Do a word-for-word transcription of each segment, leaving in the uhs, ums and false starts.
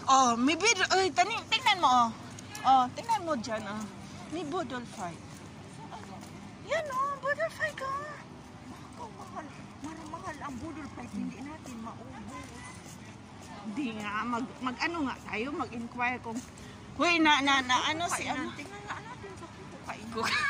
Oh, may video. Ay, taning, tingnan mo, oh. Oh, tingnan mo dyan, oh. May budol fight. Yan, oh, budol fight, oh. Ikaw, mahal. Mahal ang budol fight. Hindi natin maubos. Hindi nga, mag, mag ano nga tayo, mag-inquire kung, huy, na, na, na, ano si, ano. Tingnan nga natin sa kukain.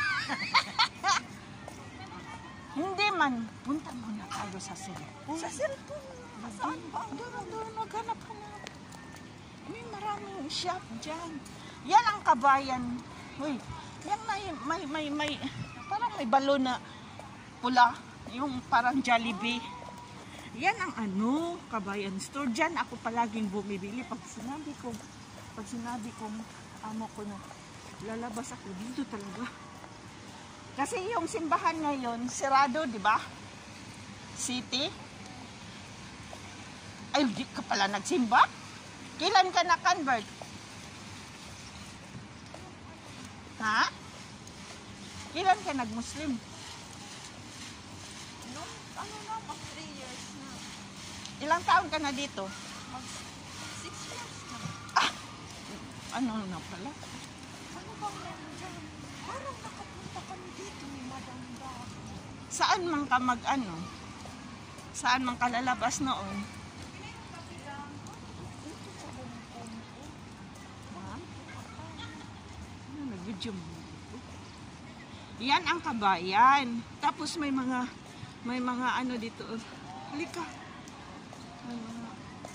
Hindi man, punta muna tayo sa cellphone. Sa cellphone? Saan ba? Doon, doon, maghanap-hanap. May maraming shop dyan. Yan ang kabayan. Uy, yan may, may, may, may, parang may balon na pula. Yung parang Jollibee. Yan ang ano, kabayan store. Dyan ako palaging bumibili. Pag sinabi ko, pag sinabi kong amo ko na lalabas ako, dito talaga. Kasi yung simbahan ngayon, sirado, di ba? City. Ay, di ka pala nagsimba? Kailan ka na-convert? Ha? Kailan ka nag-Muslim? No, ano na, mag three years na. Ilang taon ka na dito? Mag six years na. Ah! Ano na pala? Ano bang meron dyan? Parang nakapunta kami dito ni Madam Da. Saan man ka mag-ano? Saan man ka lalabas noon? Dito sa Hong Kong. Ha? Ano, nag-video mo? Yan ang kabayan. Tapos may mga, may mga ano dito. Halika. May mga...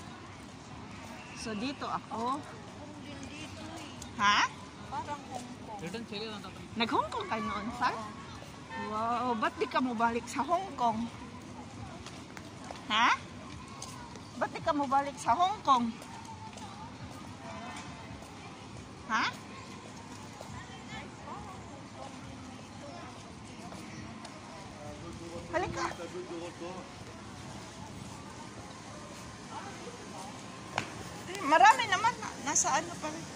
So dito ako. Kung din dito eh. Ha? Parang Hong Kong. Nag-Hong Kong kayo noon, Far? Wow, ba't di ka mo balik sa Hong Kong? Ha? Ba't di ka mo balik sa Hong Kong? Ha? Halika. Marami naman. Nasa ano pa rin.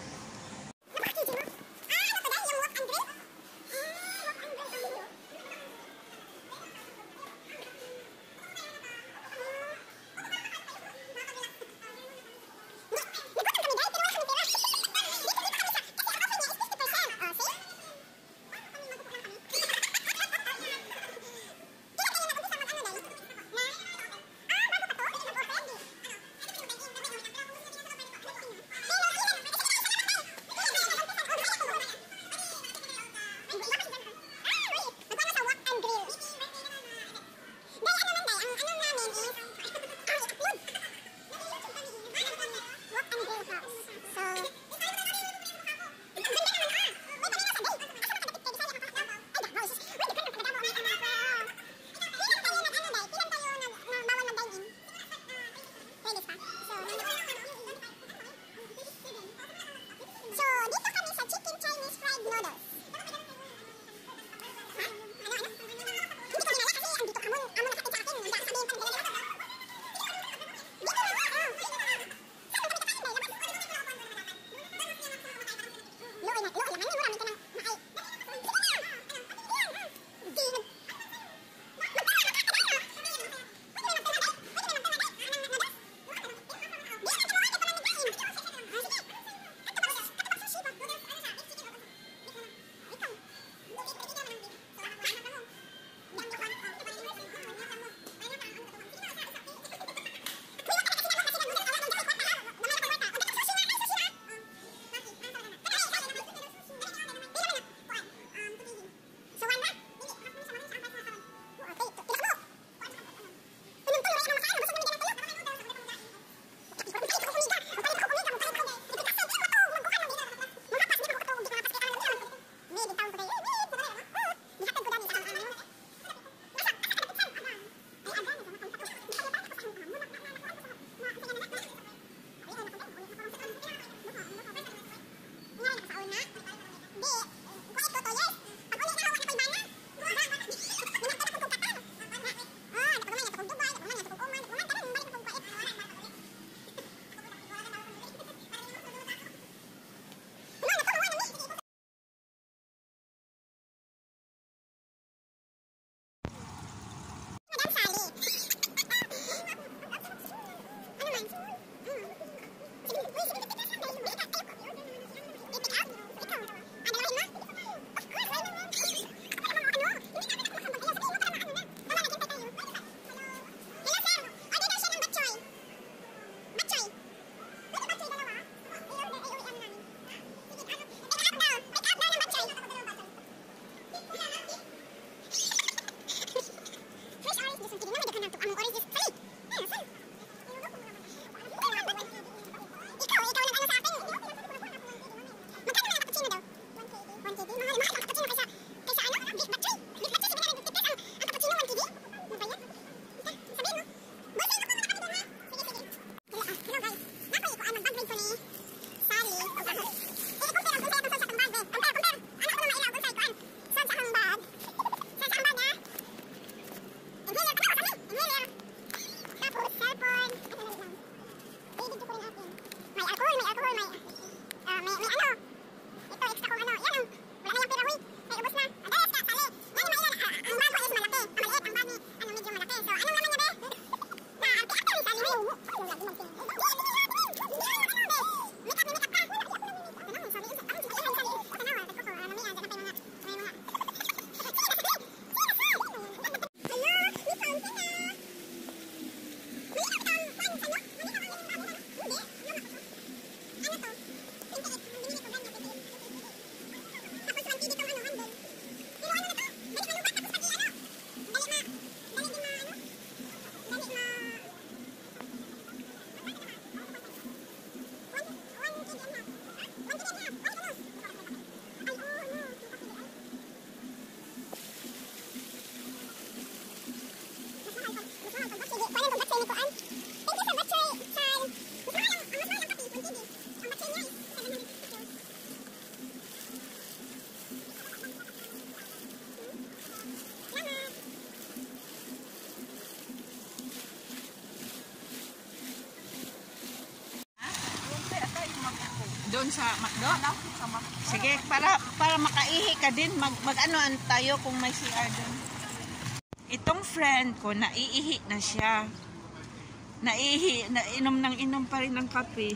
doon sa McDo? Malapit sa mak. Sige, para para makaihi ka din, mag, mag ano tayo kung may C R doon. Itong friend ko, naiihi na siya. Naiihi, nainom ng inom pa rin ng kape.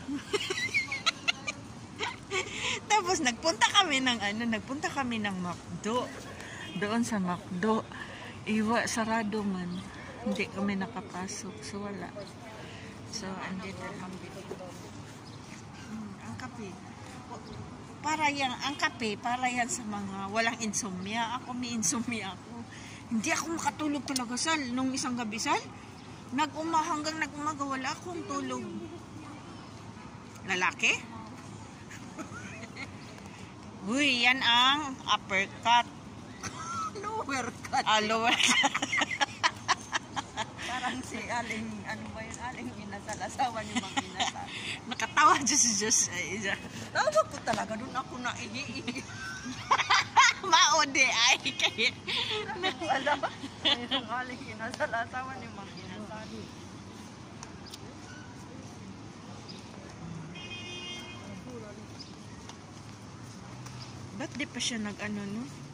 Tapos nagpunta kami ng ano, nagpunta kami ng McDo. Doon sa McDo. Iwa, sarado man. Hindi kami nakapasok. So wala. So, andito lang. Hmm, ang kape. Para yan, ang kape, para yan sa mga walang insomnia. Ako may insomnia ako. Hindi ako makatulog talaga, Sal. Nung isang gabi, Sal, nag-uma, hanggang nag-umaga, wala akong tulog. Lalaki? Uy, yan ang uppercut. Lower cut. Ah, lower cut. Parang si Aling, ano ba yun? Aling Inasal. Asawa ni Mang Inasal. Nakatawa, Diyos, Diyos. Tawag ko talaga doon ako na ihi. Maode ay kaya. Alam ba? Yung Aling Inasal. Asawa ni Mang Inasal. Ba't di pa siya nag-ano, no?